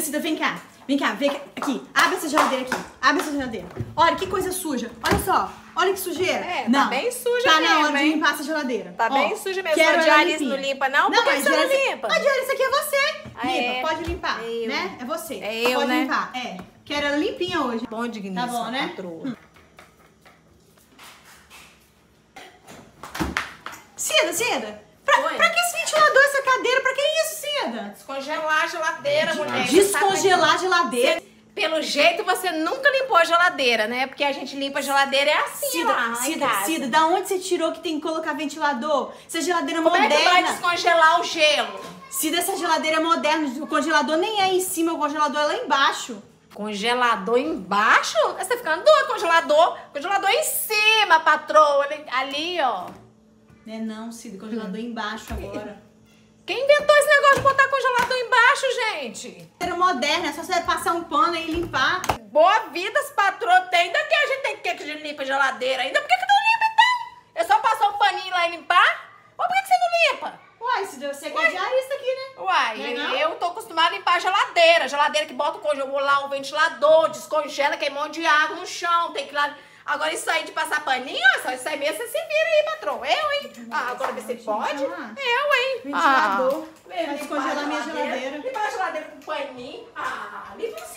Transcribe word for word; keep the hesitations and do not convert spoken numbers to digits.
Cida, vem cá. Vem cá, vem cá. Aqui, abre essa geladeira aqui. Abre essa geladeira. Olha, que coisa suja. Olha só. Olha que sujeira. É, não, tá bem suja tá mesmo, na hora hein? de limpar essa geladeira. Tá Ó, bem suja mesmo. quero A Diaris ela não limpa, não? Não, Por que a que você não Diaris- limpa? A Diaris, isso aqui é você. Ah, limpa, é? pode limpar, É eu. né? É você. É eu, pode né? limpar, é. Quero ela limpinha hoje. Bom digníssimo, Tá bom, né? patroa. Hum. Cida, Cida. Pra, Oi? pra que esse ventilador, essa cadeira? Pra que isso, Cida? Descongelar a geladeira, mulher. Descongelar a geladeira. Pelo jeito, você nunca limpou a geladeira, né? Porque a gente limpa a geladeira é assim, Cida, lá em Cida, casa. Cida, da onde você tirou que tem que colocar ventilador? Essa geladeira Como moderna. é que vai descongelar o gelo? Cida, essa geladeira é moderna. O congelador nem é em cima, o congelador é lá embaixo. Congelador embaixo? Você tá ficando doido, congelador. Congelador em cima, patroa. Ali, ali, ó. É não, Cida, congelador embaixo agora. Quem inventou esse negócio de botar congelador embaixo, gente? Geladeira moderna, é só você passar um pano e limpar. Boa vida, as patroas tem. Ainda que a gente tem que que a gente limpa a geladeira ainda. Por que que não limpa, então? É só passar um paninho lá e limpar? Ou por que que você não limpa? Uai, Cida, você que é diarista aqui, né? Uai, Não é não? eu tô acostumada a limpar a geladeira. Geladeira que bota o congelador lá, o ventilador, descongela, que é um monte de água no chão. Tem que ir lá. Agora isso aí de passar paninho, ó, só isso aí mesmo, você se vira aí, patrão. Eu, hein? Ah, agora você pode? Eu, hein? Ventilador. Ah, Vai descongelar minha geladeira. Limpar a geladeira com paninho. Ah, limpa